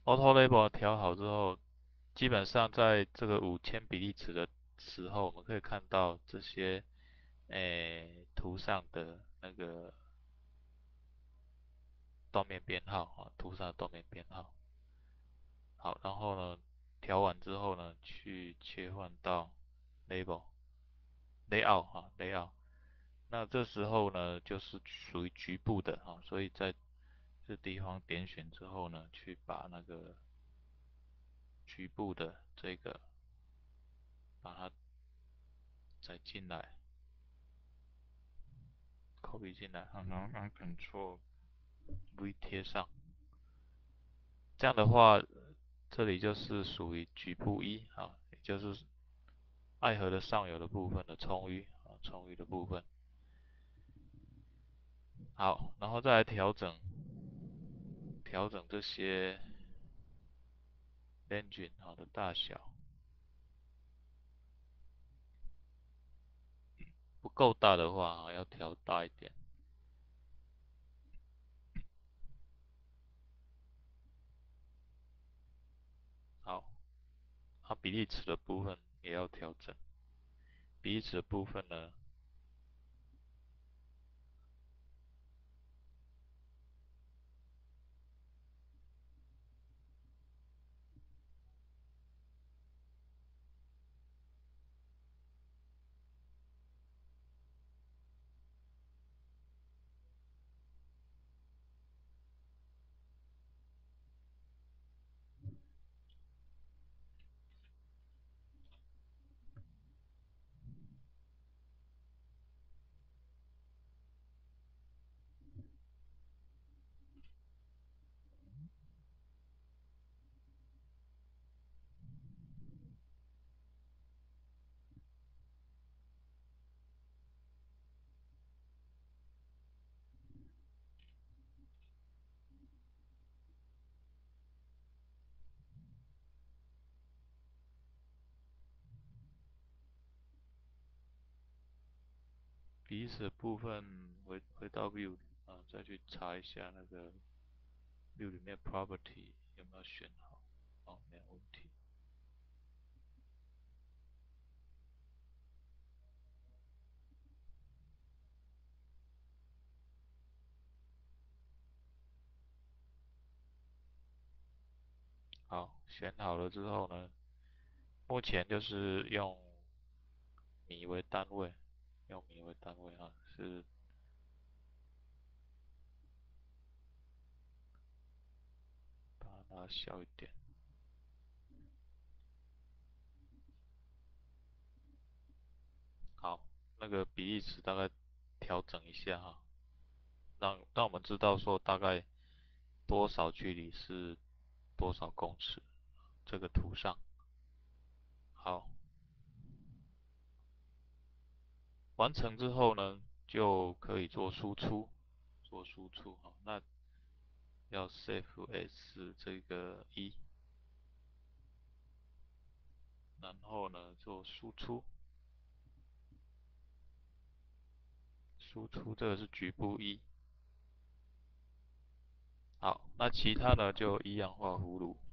Auto Label 调好之后，基本上在这个5000比例尺的时候，我们可以看到这些图上的那个断面编号啊，图上的断面编号。好，然后呢，调完之后呢，去切换到 Label Layout 啊 Layout。那这时候呢，就是属于局部的啊，所以在这地方点选之后呢，去把那个局部的这个把它再进来，copy 进来，然后按 Ctrl V 贴上。这样的话，这里就是属于局部一啊，也就是爱河的上游的部分的充裕啊，充裕的部分。好，然后再来调整这些 engine 好的大小，不够大的话啊，要调大一点。好，它比例尺的部分也要调整。比例尺的部分呢，比例尺的部分回到 View 啊，再去查一下那个 View 里面 Property 有没有选好。哦，没有问题。好，选好了之后呢，目前就是用米为单位，用米为单位啊，是把它拉小一点。好，那个比例尺大概调整一下哈，让我们知道说大概多少距离是多少公尺。这个图上，好，完成之后呢，就可以做输出，做输出哈。那要 Save S 这个一，然后呢做输出，输出这个是局部一。好，那其他呢就一样画葫芦。